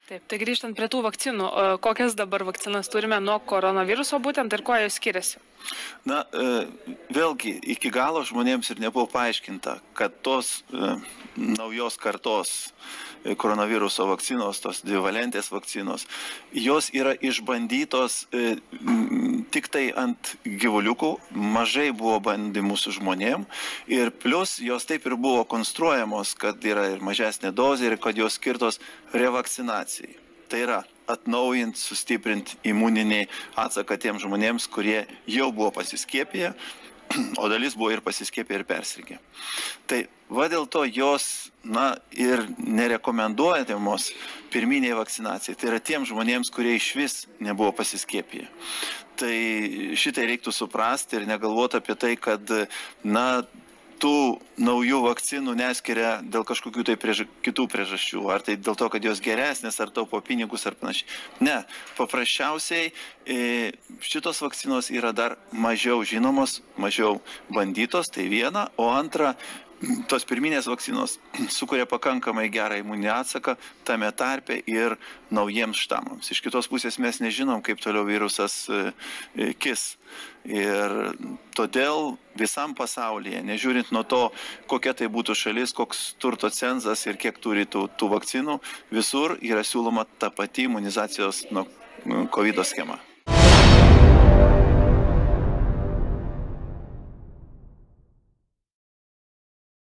Taip, tai grįžtant prie tų vakcinų, kokias dabar vakcinas turime nuo koronaviruso būtent ir kuo jos skiriasi? Na, vėlgi, iki galo žmonėms ir nebuvo paaiškinta, kad tos naujos kartos koronaviruso vakcinos, tos dvivalentės vakcinos, jos yra išbandytos tik tai ant gyvuliukų, mažai buvo bandymų su žmonėm ir plus jos taip ir buvo konstruojamos, kad yra ir mažesnė dozė ir kad jos skirtos revakcinacijai. Tai yra atnaujinti, sustiprinti imuninį atsaką tiem žmonėms, kurie jau buvo pasiskiepiję, o dalis buvo ir pasiskiepiję ir persirgę. Tai va dėl to jos, ir nerekomenduojamos pirminiai vakcinacijai. Tai yra tiem žmonėms, kurie iš vis nebuvo pasiskiepiję. Tai šitai reiktų suprasti ir negalvoti apie tai, kad, tų naujų vakcinų neskiria dėl kažkokių tai kitų priežasčių, ar tai dėl to, kad jos geresnės, ar taupo pinigus, ar panašiai. Ne, paprasčiausiai šitos vakcinos yra dar mažiau žinomos, mažiau bandytos, tai viena, o antra, tos pirminės vakcinos sukuria pakankamai gerą imuninį atsaką tame tarpe ir naujiems štamams. Iš kitos pusės mes nežinom, kaip toliau virusas kis. Ir todėl visam pasaulyje, nežiūrint nuo to, kokia tai būtų šalis, koks turto cenzas ir kiek turi tų vakcinų, visur yra siūloma ta pati imunizacijos nuo COVID schema.